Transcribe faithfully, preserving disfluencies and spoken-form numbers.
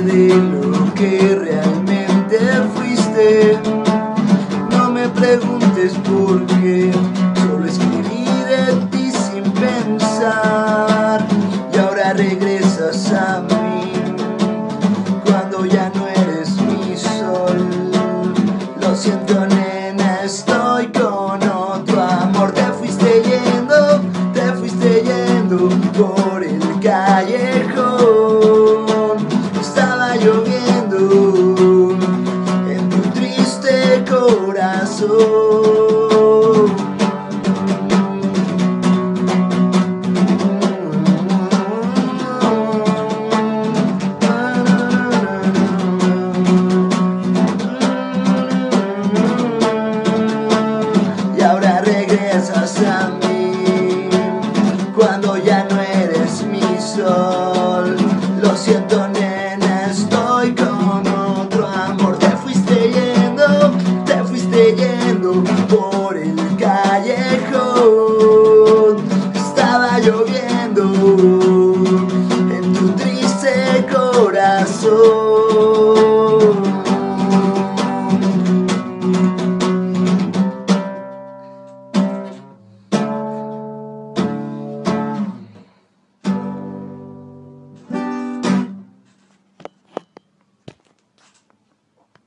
de lo que realmente fuiste. No me preguntes por qué, solo escribí de ti sin pensar. Y ahora regresas a mí cuando ya no eres mi sol. Lo siento, nena, estoy con otro amor. Te fuiste yendo, te fuiste yendo por el callejón. Estaba lloviendo en tu triste corazón. Y ahora regresas a mí cuando ya no eres mi sol.